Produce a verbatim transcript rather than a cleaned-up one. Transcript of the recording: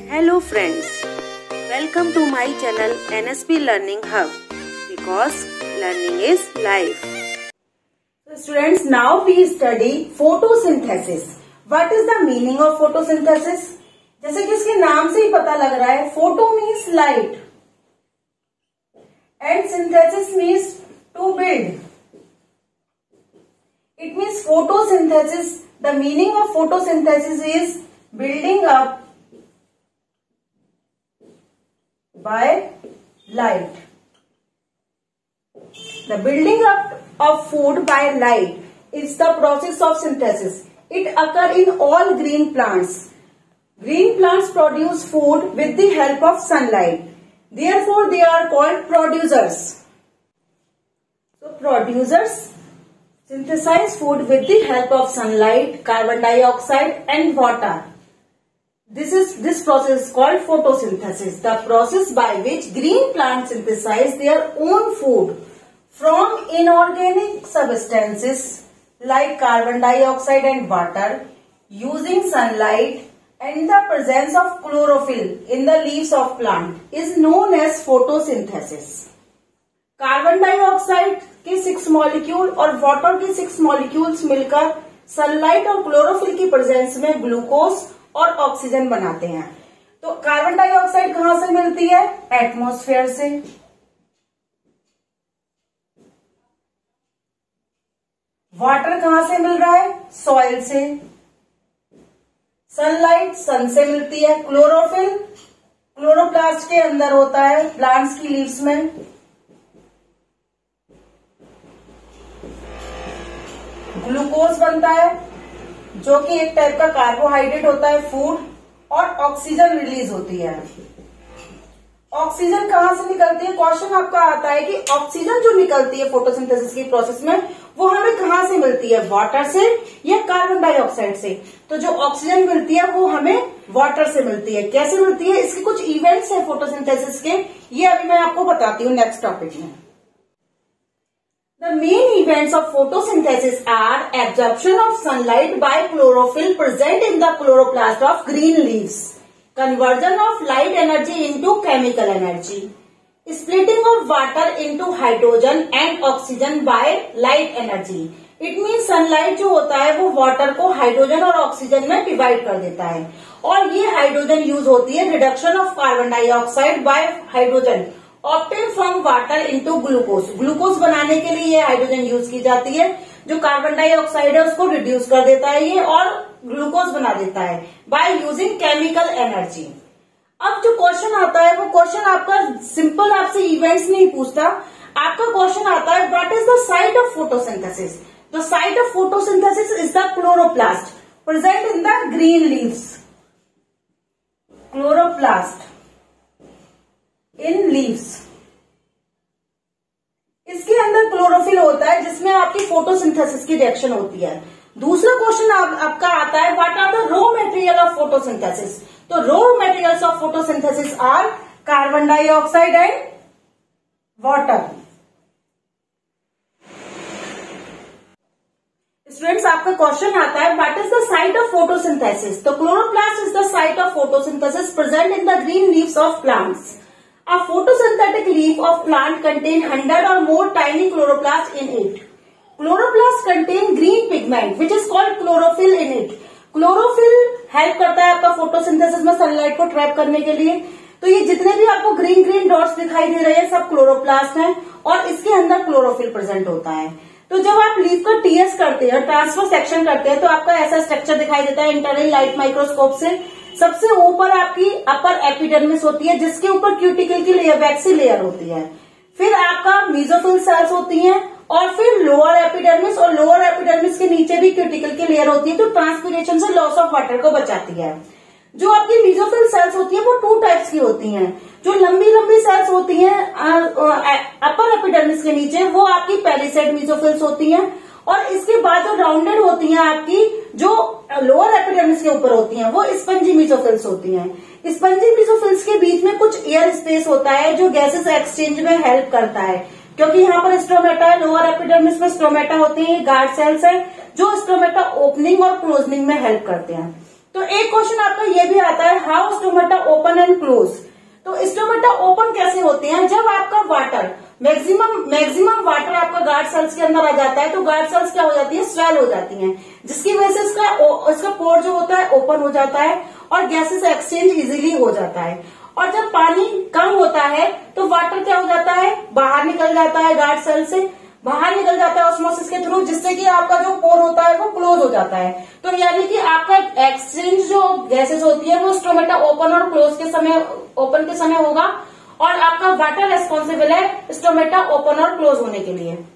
Hello friends, welcome to my channel N S P Learning Hub because learning is life. So students, now we study photosynthesis. What is the meaning of photosynthesis? जैसे कि इसके नाम से ही पता लग रहा है, photo means light and synthesis means to build. It means photosynthesis. The meaning of photosynthesis is building up by light. The building up of food by light is the process of synthesis. It occurs in all green plants. Green plants produce food with the help of sunlight. Therefore, they are called producers. So, producers synthesize food with the help of sunlight, carbon dioxide and water. This is this process is called photosynthesis, the process by which green plants synthesize their own food from inorganic substances like carbon dioxide and water using sunlight and the presence of chlorophyll in the leaves of plant is known as photosynthesis. Carbon dioxide के six molecule और water के six molecules मिलकर sunlight और chlorophyll की presence में glucose और oxygen बनाते हैं. तो कार्बन डाइऑक्साइड कहां से मिलती है? एटमॉस्फेयर से. वाटर कहां से मिल रहा है? सॉइल से. सनलाइट सन से मिलती है. क्लोरोफिल क्लोरोप्लास्ट के अंदर होता है, प्लांट्स की लीव्स में. ग्लूकोज बनता है जो कि एक टाइप का कार्बोहाइड्रेट होता है, फूड. और ऑक्सीजन रिलीज होती है. ऑक्सीजन कहां से निकलती है? क्वेश्चन आपका आता है कि ऑक्सीजन जो निकलती है फोटोसिंथेसिस की प्रोसेस में वो हमें कहां से मिलती है, वाटर से या कार्बन डाइऑक्साइड से? तो जो ऑक्सीजन मिलती है वो हमें वाटर से मिलती है. कैसे मिलती है? इसके कुछ इवेंट्स है फोटोसिंथेसिस के, ये अभी मैं आपको बताती हूँ नेक्स्ट टॉपिक में. The main events of photosynthesis are absorption of sunlight by chlorophyll present in the chloroplast of green leaves, conversion of light energy into chemical energy, splitting of water into hydrogen and oxygen by light energy. It means sunlight जो होता है वो water को hydrogen और oxygen में divide कर देता है और ये हाइड्रोजन यूज होती है reduction of carbon dioxide by hydrogen obtain from water into glucose. Glucose बनाने के लिए ये हाइड्रोजन यूज की जाती है. जो कार्बन डाइऑक्साइड है उसको रिड्यूस कर देता है ये और ग्लूकोज बना देता है बाय यूजिंग केमिकल एनर्जी. अब जो क्वेश्चन आता है वो क्वेश्चन आपका सिंपल आपसे इवेंट्स नहीं पूछता. आपका क्वेश्चन आता है what is the site of photosynthesis? The site of photosynthesis is the chloroplast present in the green leaves. Chloroplast in leaves. इसके अंदर क्लोरोफिल होता है जिसमें आपकी फोटोसिंथेसिस की रिएक्शन होती है. दूसरा क्वेश्चन आप, आपका आता है what are the raw material of photosynthesis? तो raw materials of photosynthesis are carbon dioxide and water. Students, आपका क्वेश्चन आता है what is the site of photosynthesis? तो chloroplast is the site of photosynthesis present in the green leaves of plants. A photosynthetic leaf of plant contain one hundred or more tiny chloroplasts in it. Chloroplasts contain green pigment which is called chlorophyll in it. Chlorophyll help करता है आपका photosynthesis में sunlight को trap करने के लिए. तो ये जितने भी आपको ग्रीन ग्रीन डॉट्स दिखाई दे रहे हैं सब क्लोरोप्लास्ट हैं और इसके अंदर क्लोरोफिल प्रेजेंट होता है. तो जब आप लीफ का टीएस करते हैं, ट्रांसफर सेक्शन करते हैं, तो आपका ऐसा स्ट्रक्चर दिखाई देता है इंटरनल लाइट माइक्रोस्कोप से. सबसे ऊपर आपकी अपर एपिडर्मिस होती है जिसके ऊपर क्यूटिकल की लेयर, वैक्सी लेयर होती है. फिर आपका मेसोफिल सेल्स होती हैं और फिर लोअर एपिडर्मिस और लोअर एपिडर्मिस के नीचे भी क्यूटिकल की लेयर होती है जो ट्रांसपिरेशन से लॉस ऑफ वाटर को बचाती है. जो आपकी मेसोफिल सेल्स होती है वो टू टाइप्स की होती हैं. जो लंबी लंबी सेल्स होती हैं अपर एपिडर्मिस के नीचे वो आपकी पेरिसेड मेसोफिल्स होती हैं और इसके बाद जो राउंडेड होती हैं आपकी जो लोअर एपिडर्मिस के ऊपर होती हैं वो स्पंजी मेसोफिल्स होती हैं. स्पंजी मेसोफिल्स के बीच में कुछ एयर स्पेस होता है जो गैसेस एक्सचेंज में हेल्प करता है. क्योंकि यहाँ पर स्ट्रोमेटा है, लोअर एपिडर्मिस में स्ट्रोमेटा होते हैं, गार्ड सेल्स है जो स्ट्रोमेटा ओपनिंग और क्लोजनिंग में हेल्प करते हैं। तो एक क्वेश्चन आपका ये भी आता है, how stomata open and close. तो स्टोमेटा ओपन कैसे होते हैं, जब आपका वाटर मैक्सिमम मैक्सिमम वाटर आपका गार्ड सेल्स के अंदर आ जाता है तो गार्ड सेल्स क्या हो जाती है, स्वेल हो जाती हैं, जिसकी वजह से इसका इसका पोर जो होता है ओपन हो जाता है और गैसेस एक्सचेंज इजीली हो जाता है। और जब पानी कम होता है तो वाटर क्या हो जाता है, बाहर निकल जाता है, गार्ड सेल से बाहर निकल जाता है ऑस्मोसिस के थ्रू, जिससे कि आपका जो पोर होता है वो क्लोज हो जाता है। तो यानी कि आपका एक्सचेंज जो गैसेस होती है वो स्टोमेटा ओपन और क्लोज के समय ओपन के समय होगा और आपका वाटर रेस्पॉन्सिबल है स्टोमेटा ओपन और क्लोज होने के लिए।